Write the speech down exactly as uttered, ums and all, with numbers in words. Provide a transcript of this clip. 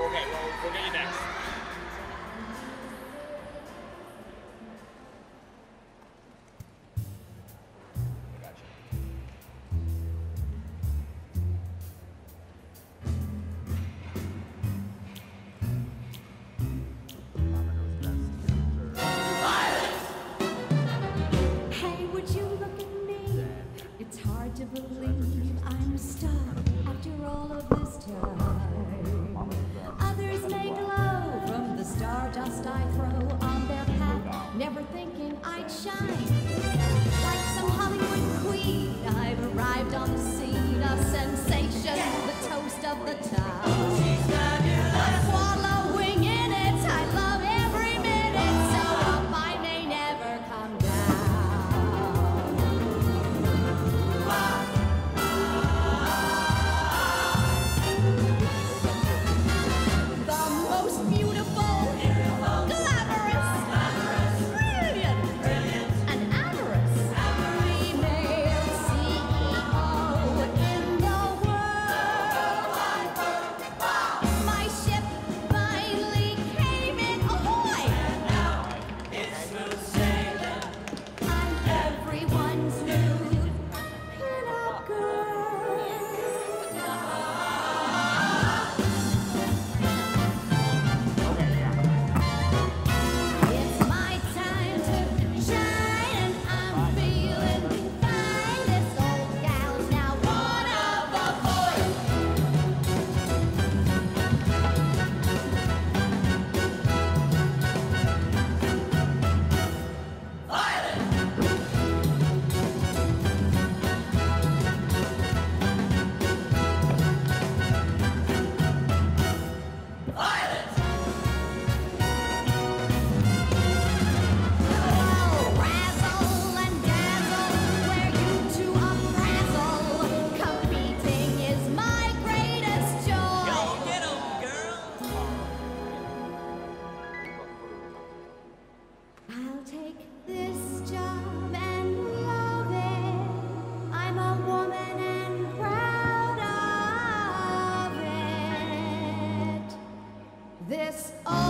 Okay, well, we'll get you next. Hey, would you look at me? It's hard to believe I'm a star after all of this time. Others may glow from the stardust I throw on their path, never thinking I'd shine. Like some Hollywood queen, I've arrived on the scene, a sensation, the toast of the town. I'm wallowing in it, I love every minute, so up I may never come down. The most beautiful, glamorous, brilliant, and amorous female C E O in the world. My ship finally came in, ahoy! It's smooth sailing. I'm everyone's new pin-up girl. It's my time to shine, and I'm feeling fine. This old gal's now one of a voice. Oh, razzle and dazzle, where you two unrazzle. Competing is my greatest joy. Go get 'em, girl. I'll take this job and love it. I'm a woman and proud of it. This